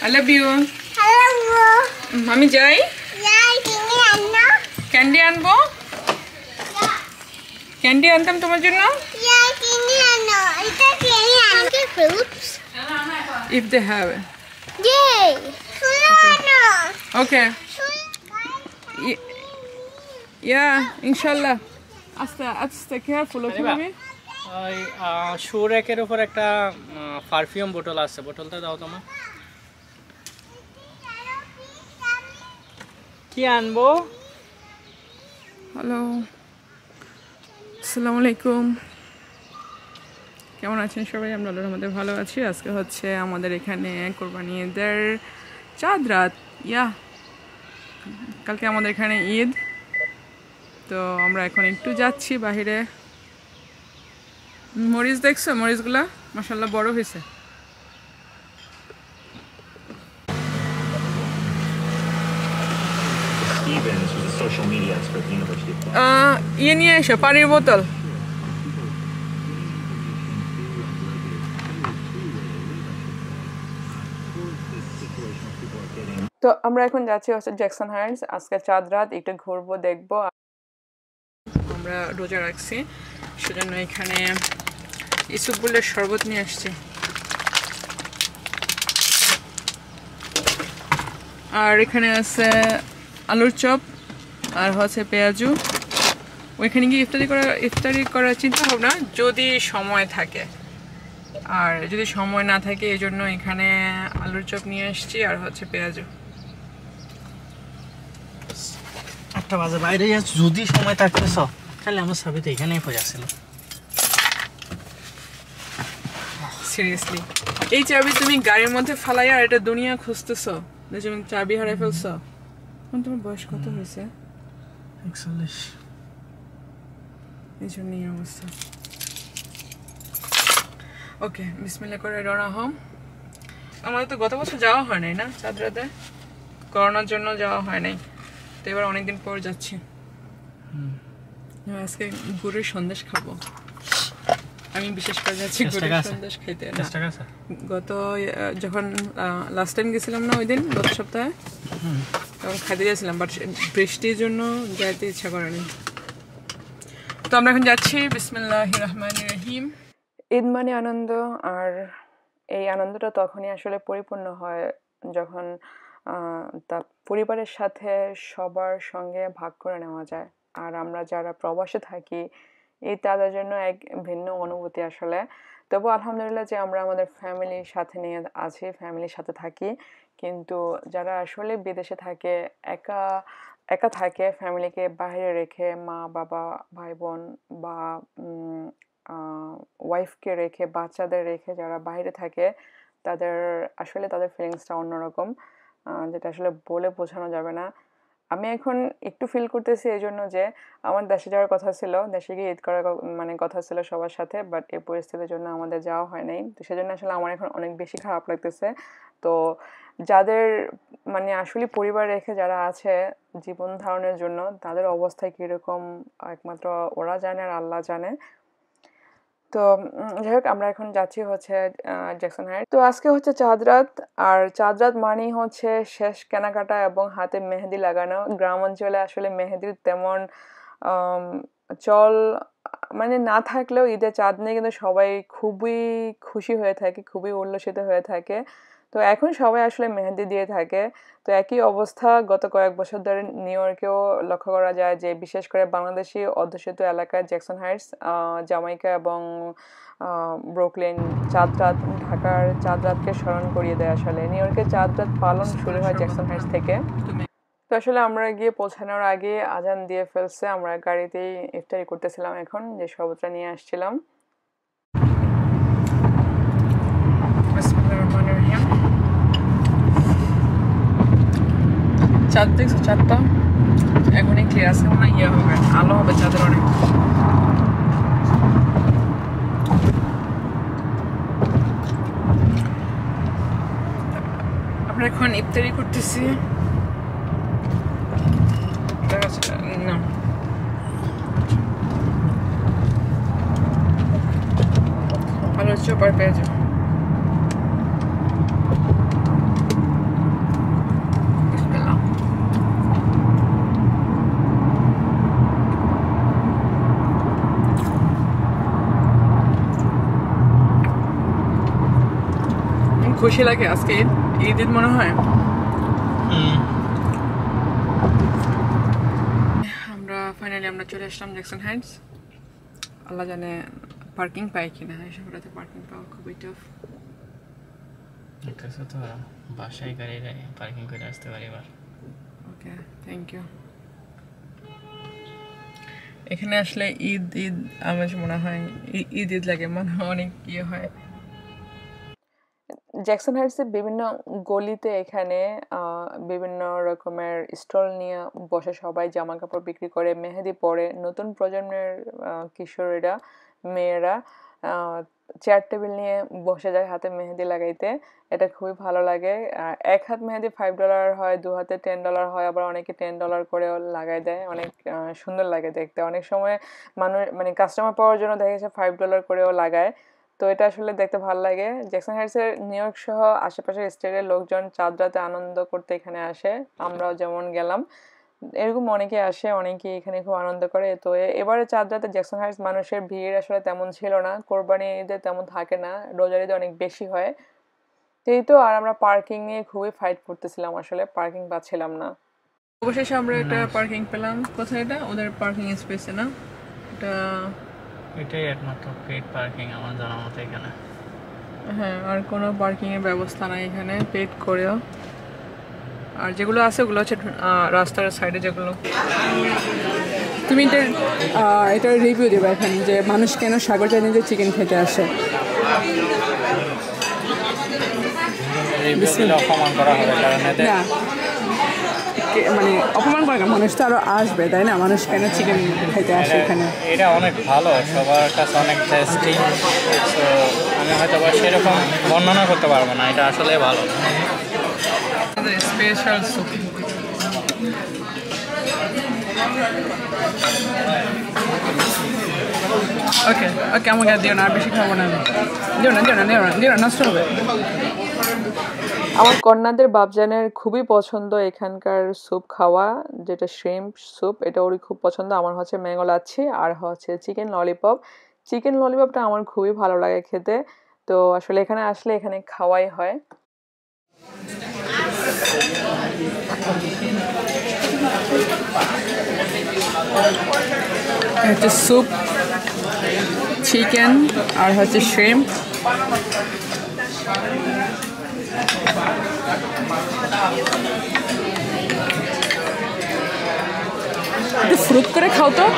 I love you. Hello. Mami jai. Yeah, ini Anna. Candy আনবো? Candy আনতাম তোমার জন্য? Yeah, ini Anna. Itu ini Anna. Okay, Phillips. If they have it. Yay. Anna. Okay. Yeah, inshallah. Aste careful, okay mami? শু র্যাকের উপর একটা perfume বোতল আছে, বোতলটা দাও তোমার। কি আনবো? হ্যালো, আসসালামু আলাইকুম। কেমন আছেন সবাই? আমরা আমাদের ভালো আছি। আজকে হচ্ছে আমাদের এখানে কোরবানি ঈদের চাঁদ রাত। কালকে আমাদের এখানে ঈদ, তো আমরা এখন একটু যাচ্ছি বাহিরে। মরিচ দেখছো? মরিচগুলা মাশাআল্লাহ বড় হয়েছে। ইয়ে নিয়ে এসো, পানির বোতল। তো আমরা এখন যাচ্ছি হচ্ছে জ্যাকসন হাইটস। আজকে চাঁদ রাত, একটু ঘুরবো, দেখবো। আমরা রোজা রাখছি, সেজন্য এখানে ইসুবুলের শরবত নিয়ে আসছি। আর এখানে আছে আলুর চপ আর হচ্ছে পেঁয়াজু। ওইখানে গিয়ে ইফতারি করার চিন্তা ভাবনা যদি সময় থাকে, আর যদি সময় না থাকে এই জন্য এখানে আলুর চপ নিয়ে আসছি আর হচ্ছে পেঁয়াজু। 8টা বাজে, বাইরে যদি সময় থাকতেছ তাহলে আমার সাবিতে এখানেই পড়ে আসছিল। সিরিয়াসলি, এই চাবি তুমি গাড়ির মধ্যে ফালাই আর এটা দুনিয়া খুঁজতেছো, তুমি চাবি হারাই ফেলছো। তোমার বয়স কত হয়েছে? 41। এই জন্যই অবস্থা। ওকে, বিসমিল্লাহ করে রওনা হও। আমাদের তো গত বছর যাওয়া হয় নাই না চাঁদ রাতে, করোনার জন্য যাওয়া হয় নাই, তো এবার অনেকদিন পর যাচ্ছি। আজকে গুড়ের সন্দেশ খাবো। আমি বিশেষ করে যাচ্ছি গুড়ের সন্দেশ খেতে। গত যখন লাস্ট টাইম গেছিলাম না ওই দিন, গত সপ্তাহে, তখন খাইতে গেছিলাম, বাট বৃষ্টির জন্য যাইতে ইচ্ছা করেনি। তো আমরা এখন যাচ্ছি। বিসমিল্লাহির রহমানির রহিম। ঈদ মানে আনন্দ, আর এই আনন্দটা তখনই আসলে পরিপূর্ণ হয় যখন তা পরিবারের সাথে সবার সঙ্গে ভাগ করে নেওয়া যায়। আর আমরা যারা প্রবাসে থাকি, এই তাদের জন্য এক ভিন্ন অনুভূতি আসলে। তবু আলহামদুলিল্লাহ যে আমরা আমাদের ফ্যামিলির সাথে নিয়ে আছি, ফ্যামিলির সাথে থাকি। কিন্তু যারা আসলে বিদেশে থাকে, একা একা থাকে, ফ্যামিলিকে বাইরে রেখে, মা বাবা ভাই বোন বা ওয়াইফকে রেখে, বাচ্চাদের রেখে যারা বাইরে থাকে, তাদের আসলে তাদের ফিলিংসটা অন্যরকম, যেটা আসলে বলে বোঝানো যাবে না। আমি এখন একটু ফিল করতেছি এই জন্য যে আমার দেশে যাওয়ার কথা ছিল, দেশে গিয়ে ঈদ করার কথা ছিল সবার সাথে, বাট এই পরিস্থিতির জন্য আমাদের যাওয়া হয় নাই। তো সেজন্য আসলে আমার এখন অনেক বেশি খারাপ লাগতেছে। তো যাদের আসলে পরিবার রেখে যারা আছে জীবন ধারণের জন্য, তাদের অবস্থা কীরকম একমাত্র ওরা জানে আর আল্লাহ জানে। তো যাই হোক, আমরা এখন যাচ্ছি হচ্ছে জ্যাকসন হাইটস। তো আজকে হচ্ছে চাঁদ রাত, আর চাঁদ রাত মানেই হচ্ছে শেষ কেনাকাটা এবং হাতে মেহেদি লাগানো। গ্রাম অঞ্চলে আসলে মেহেদির তেমন চল না থাকলেও ঈদে চাঁদ নিয়ে কিন্তু সবাই খুবই খুশি হয়ে থাকে, খুবই উল্লসিত হয়ে থাকে। তো এখন সবাই আসলে মেহেদি দিয়ে থাকে। তো একই অবস্থা গত কয়েক বছর ধরে নিউ ইয়র্কেও লক্ষ্য করা যায়, যে বিশেষ করে বাংলাদেশি অধ্যুষিত এলাকায় জ্যাকসন হাইটস, জামাইকা এবং ব্রুকলিন চাঁদ রাত ঢাকার চাঁদ রাতকে স্মরণ করিয়ে দেয়। আসলে নিউ ইয়র্কের চাঁদ রাত পালন শুরু হয় জ্যাকসন হাইটস থেকে। তো আসলে আমরা গিয়ে পৌঁছানোর আগে আজান দিয়ে ফেলছে। আমরা গাড়িতেই ইফতারি করতেছিলাম এখন, যে শরবতটা নিয়ে আসছিলাম। চাঁদ দেখছো? চাঁদটা এখনই ক্লিয়ার আছে, মনে ইয়ে হবে, আলো হবে চাঁদের অনেক। আমরা এখন ইফতারি করতেছি। না, আলুর চপ আর পেঁয়াজ। খুশি লাগে আজকে ঈদ ঈদ মনে হয়। ফাইনালি আমরা চলে আসলাম জ্যাকসন হাইটস। আল্লাহ জানে পার্কিং পাই কিনা, এসব রাতে পার্কিং পাওয়া খুবই টাফ। তো বাসায় গাড়ি পার্কিং করে আসতে পারি এবার। Okay, thank you. এখানে আসলে ঈদ ঈদ আমার মনে হয় ঈদ ঈদ লাগে, মনে হয় অনেক ইয়ে হয়। জ্যাকসন হাইটসের বিভিন্ন গলিতে এখানে বিভিন্ন রকমের স্টল নিয়ে বসে সবাই জামা কাপড় বিক্রি করে, মেহেদি পরে। নতুন প্রজন্মের কিশোরীরা, মেয়েরা চেয়ার টেবিল নিয়ে বসে যায় হাতে মেহেদি লাগাইতে। এটা খুবই ভালো লাগে। এক হাত মেহেদি $5 হয়, 2 হাতে $10 হয়, আবার অনেকে $10 করেও লাগাই দেয়। অনেক সুন্দর লাগে দেখতে। অনেক সময় মানুষ মানে কাস্টমার পাওয়ার জন্য দেখা গেছে $5 করেও লাগায়। তো এটা আসলে দেখতে ভালো লাগে। জ্যাকসন হাইটসের নিউ ইয়র্ক সহ আশেপাশের স্টেটের লোকজন চাঁদ রাতে আনন্দ করতে এখানে আসে। আমরাও যেমন গেলাম, এরকম অনেকে আসে, অনেকে এখানে খুব আনন্দ করে। তো এবারে চাঁদ রাতে জ্যাকসন হাইটস মানুষের ভিড় আসলে তেমন ছিল না, কোরবানি ঈদে তেমন থাকে না, রোজার ঈদে অনেক বেশি হয়। এই তো। আর আমরা পার্কিং নিয়ে খুবই ফাইট করতেছিলাম, আসলে পার্কিং পাচ্ছিলাম না। অবশেষে আমরা একটা পার্কিং পেলাম। কোথায় এটা? ওদের পার্কিং স্পেসে না, এটা এটাই একমাত্র পেড পার্কিং আমার জানা মতো এখানে। হ্যাঁ, আর কোনো পার্কিং এর ব্যবস্থা নাই এখানে পেড করেও। আর যেগুলো আছে ওগুলো হচ্ছে রাস্তার সাইডে যেগুলো। তুমি এটার রিভিউ দেবে এখানে, যে মানুষ কেন সাগর চাইনিজে চিকেন খেতে আসে। অপমান করা হবে, কারণ না মানে অপমান করে না, মানুষ তো আরো আসবে তাই না? মানুষ কেন চিকেন খেতে আসে এখানে? এটা অনেক ভালো, সবার কাছে অনেক টেস্টি। তো আমি হয়তো সেরকম বর্ণনা করতে পারবো না, এটা আসলে ভালো। Special soup. ওকে ওকে, আমাকে দিও না, আর বেশি খাবো না আমি। দিও না, নষ্ট হবে। আমার কন্যাদের বাবজানের খুবই পছন্দ এখানকার স্যুপ খাওয়া, যেটা শ্রিম্প স্যুপ। এটা ওরই খুব পছন্দ। আমার হচ্ছে ম্যাঙ্গো লাচ্ছি আর হচ্ছে চিকেন ললিপপ। চিকেন ললিপপটা আমার খুবই ভালো লাগে খেতে। তো আসলে এখানে আসলে এখানে খাওয়াই হয়। হচ্ছে স্যুপ, চিকেন আর হচ্ছে শ্রিম্প। একটু ফ্রুট করে খাও তো।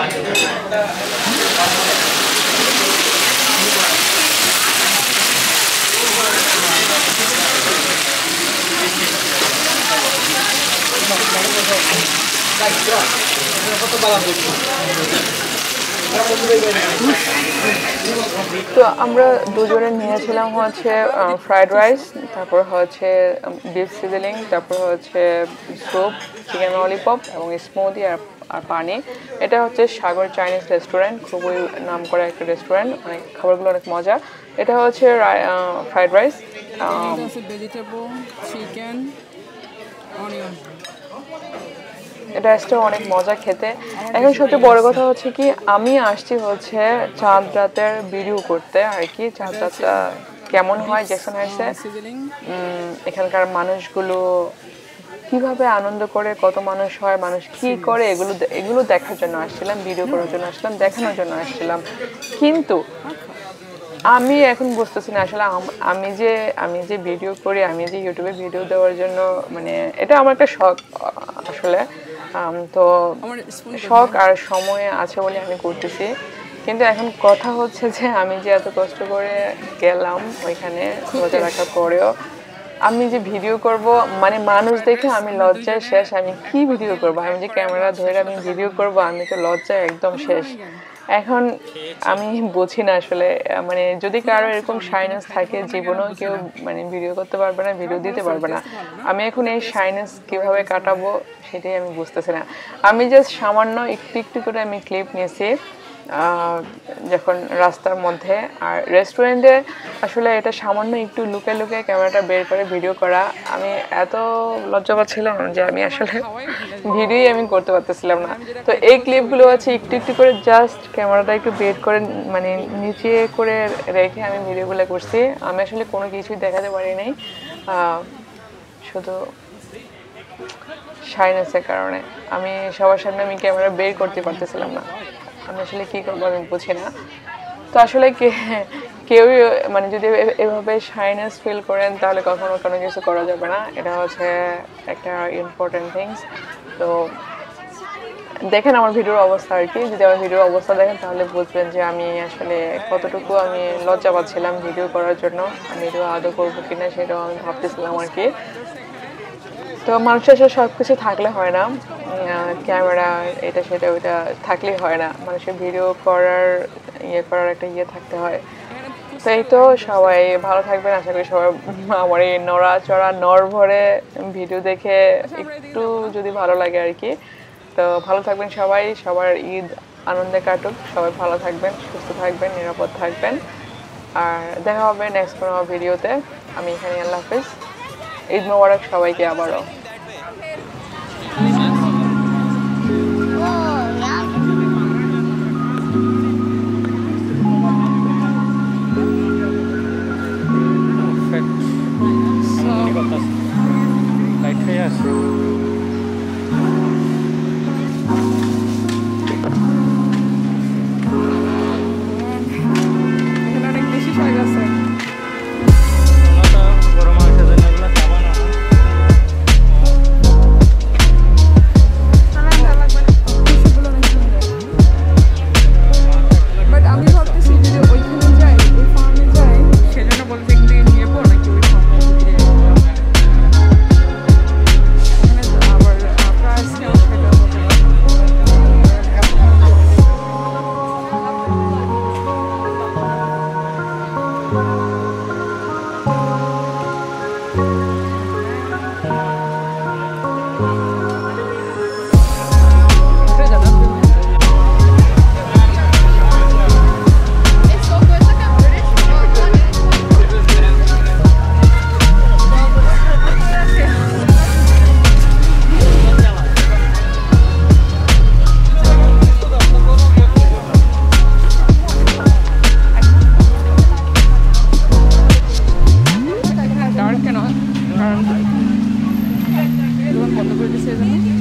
তো আমরা দুজনে নিয়েছিলাম হচ্ছে ফ্রাইড রাইস, তারপর হচ্ছে বিফ সিজলিং, তারপর হচ্ছে স্যুপ, চিকেন ললিপপ এবং স্মুদি আর পানি। এটা হচ্ছে সাগর চাইনিজ রেস্টুরেন্ট, খুবই নাম করা একটা রেস্টুরেন্ট, অনেক খাবারগুলো অনেক মজা। এটা হচ্ছে fried rice, vegetable, chicken, onion. এটা অনেক মজা খেতে। এখন সবচেয়ে বড় কথা হচ্ছে কি, আমি আসছি হচ্ছে চাঁদ রাতের ভিডিও করতে আর কি। চাঁদ রাতটা কেমন হয় জ্যাকসন হাইটসে, এখানকার মানুষগুলো কিভাবে আনন্দ করে, কত মানুষ হয়, মানুষ কি করে, এগুলো দেখার জন্য আসছিলাম, ভিডিও করার জন্য আসছিলাম, দেখানোর জন্য আসছিলাম। কিন্তু আমি এখন বুঝতেছি না আসলে আমি যে ভিডিও করি, আমি যে ইউটিউবে ভিডিও দেওয়ার জন্য, মানে এটা আমার একটা শখ আসলে। তো শখ আর সময় আছে বলে আমি করতেছি। কিন্তু এখন কথা হচ্ছে যে আমি যে এত কষ্ট করে গেলাম ওইখানে রোজা রাখার পরেও আমি যে ভিডিও করব, মানে মানুষ দেখে আমি লজ্জায় শেষ। আমি কি ভিডিও করব? আমি যে ক্যামেরা ধরে আমি ভিডিও করব, আমি তো লজ্জায় একদম শেষ। এখন আমি বুঝি না আসলে, মানে যদি কারো এরকম শাইনেস থাকে, জীবনেও কেউ মানে ভিডিও করতে পারবে না, ভিডিও দিতে পারবে না। আমি এখন এই শাইনেস কিভাবে কাটাবো সেটাই আমি বুঝতেছি না। আমি জাস্ট সামান্য একটু একটু করে আমি ক্লিপ নিয়েছি। যখন রাস্তার মধ্যে। আর রেস্টুরেন্টে আসলে এটা সামান্য একটু লুকে লুকে ক্যামেরাটা বের করে ভিডিও করা, আমি এত লজ্জা পাচ্ছিলাম যে আমি আসলে ভিডিওই আমি করতে পারতেছিলাম না। তো এই ক্লিপগুলো আছে একটু একটু করে জাস্ট ক্যামেরাটা একটু বের করে মানে নিচে করে রেখে আমি ভিডিওগুলো করছি। আমি আসলে কোনো কিছুই দেখাতে পারি নাই, শুধু শাইনেসের কারণে আমি সবার সামনে আমি ক্যামেরা বের করতে পারতেছিলাম না। আমি আসলে কী করবো আমি বুঝি না। তো আসলে কেউই মানে যদি এভাবে শাইনেস ফিল করেন তাহলে কখনো কোনো কিছু করা যাবে না, এটা হচ্ছে একটা ইম্পর্টেন্ট থিংস। তো দেখেন আমার ভিডিওর অবস্থা আর কি, যদি আমার ভিডিওর অবস্থা দেখেন তাহলে বুঝবেন যে আমি আসলে কতটুকু আমি লজ্জা পাচ্ছিলাম ভিডিও করার জন্য। আমি ভিডিও আদৌ করবো কিনা সেটাও আমি ভাবতেছিলাম আর কি। তো মানুষের আসলে সব কিছু থাকলে হয় না, ক্যামেরা এটা সেটা ওইটা থাকলেই হয় না, মানুষের ভিডিও করার একটা থাকতে হয়। তো এই তো সবাই ভালো থাকবেন, আশা করি সবাই আমার এই নড়াচড়া নড়ভরে ভিডিও দেখে একটু যদি ভালো লাগে আর কি। তো ভালো থাকবেন সবাই, সবার ঈদ আনন্দে কাটুক, সবাই ভালো থাকবেন, সুস্থ থাকবেন, নিরাপদ থাকবেন। আর দেখা হবে নেক্সট কোনো ভিডিওতে। আমি এখানে, আল্লাহ হাফিজ, ঈদ মোবারক সবাইকে আবারও। লাইট হয়ে আছে। অনেক বেশি হয়ে গেছে। বড় মানুষের জন্য এগুলো খাবো না। বাট আমি ভাবতেছি যদি ওইখানে যাই, ওই ফার্মে যাই, সেজন্য বলতে একদিন নিয়ে পড়ো নাকি ওই ফার্মে ওখানে তো আবার প্রাইস সেটা হতে পারে। ডার্ক কেন? কারণ দোকান বন্ধ করে দিচ্ছে এই জন্য।